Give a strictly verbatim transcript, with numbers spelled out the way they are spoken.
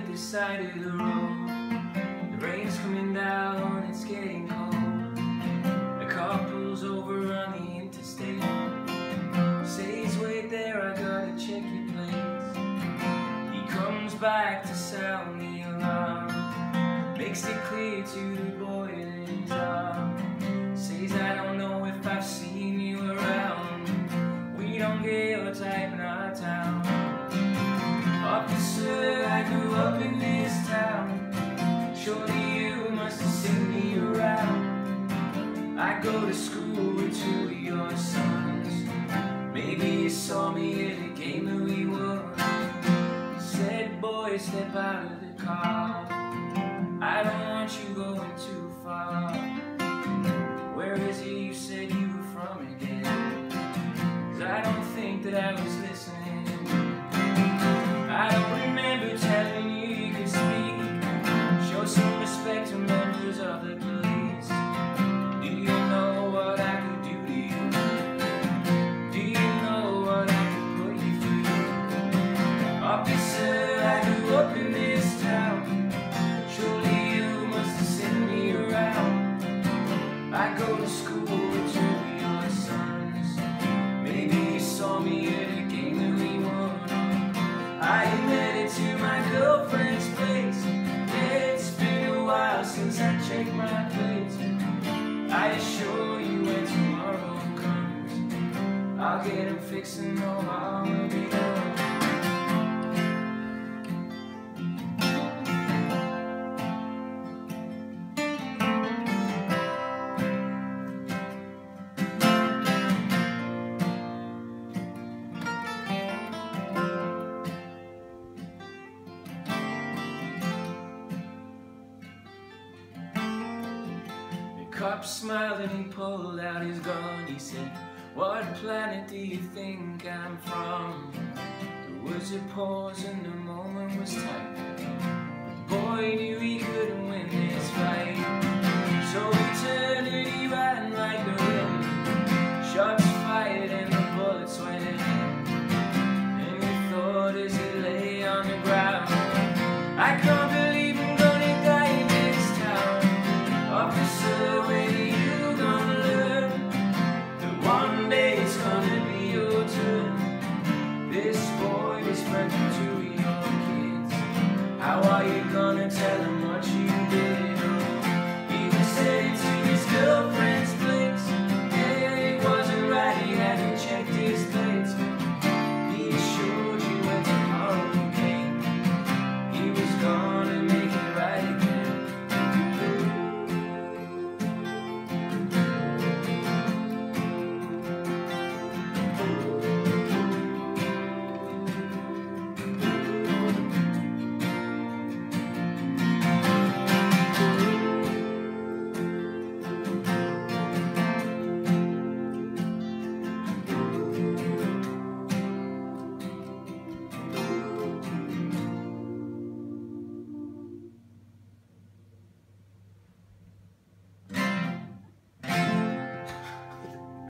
this side of the road. The rain's coming down, it's getting cold. A car pulls over on the interstate. Says, wait there, I gotta check your plates. He comes back to sound the alarm. Makes it clear to the boy in his arm. Says, I don't know if I've seen you around. We don't get your type in our town. Officer, I grew up in this town. Surely you must have seen me around. I go to school with two of your sons. Maybe you saw me at a game that we won. Said, boy, step out of the car. I don't want you going too far. Where is it you said you were from again? 'Cause I don't think that I was listening. I don't remember telling you you could speak. Show some respect to members of the police. Do you know what I could do to you? Do you know what I could put you through? Officer, I grew up in this town. Surely you must have seen me around. I go to school with two of your sons. Maybe you saw me at a game that we won. I admitted to my girlfriend's place. It's been a while since I checked my plates. I assure you when tomorrow comes, I'll get him fixed and no harm will be done. The cop smiled and he pulled out his gun. He said, what planet do you think I'm from? There was a pause and the moment was tight. The boy knew he couldn't win this fight.